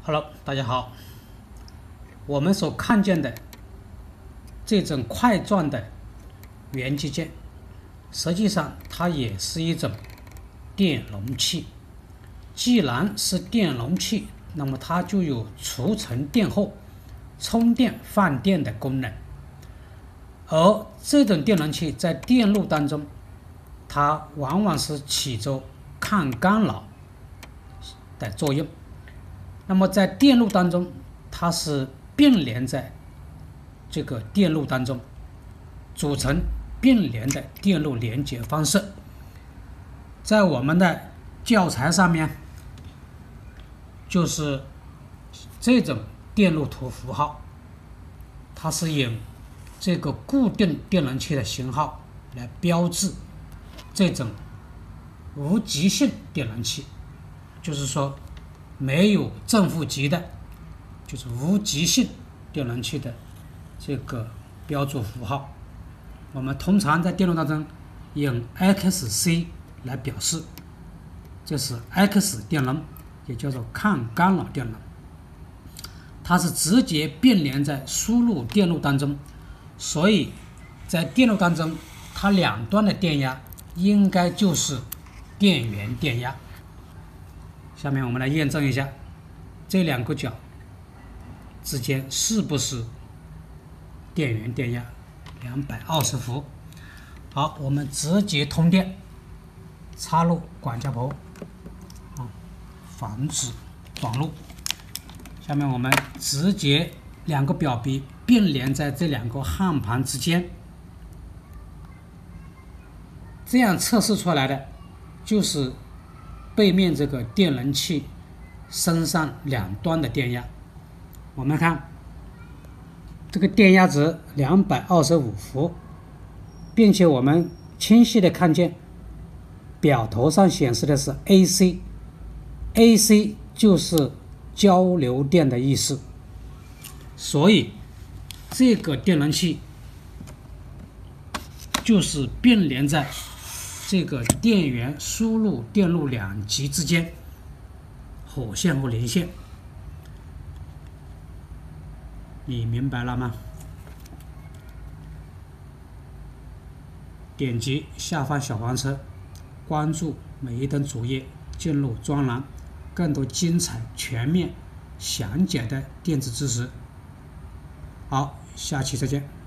Hello， 大家好。我们所看见的这种块状的元器件，实际上它也是一种电容器。既然是电容器，那么它就有储存电后、充电放电的功能。而这种电容器在电路当中，它往往是起着抗干扰的作用。那么在电路当中，它是并联在这个电路当中，组成并联的电路连接方式。在我们的教材上面，就是这种电路图符号，它是用这个固定电容器的型号来标志这种无极性电容器，就是说没有正负极的，就是无极性电容器的这个标注符号。我们通常在电路当中用 XC 来表示，这是 X 电容，也叫做抗干扰电容。它是直接并联在输入电路当中，所以在电路当中，它两端的电压应该就是电源电压。下面我们来验证一下这两个角之间是不是电源电压220伏。好，我们直接通电，插入管家婆，防止短路。下面我们直接两个表皮并联在这两个焊盘之间，这样测试出来的就是背面这个电容器身上两端的电压。我们看这个电压值225伏，并且我们清晰的看见表头上显示的是 AC，AC 就是交流电的意思，所以这个电容器就是并联在这个电源输入电路两极之间，火线和零线。你明白了吗？点击下方小黄车，关注每一灯主页，进入专栏，更多精彩、全面、详解的电子知识。好，下期再见。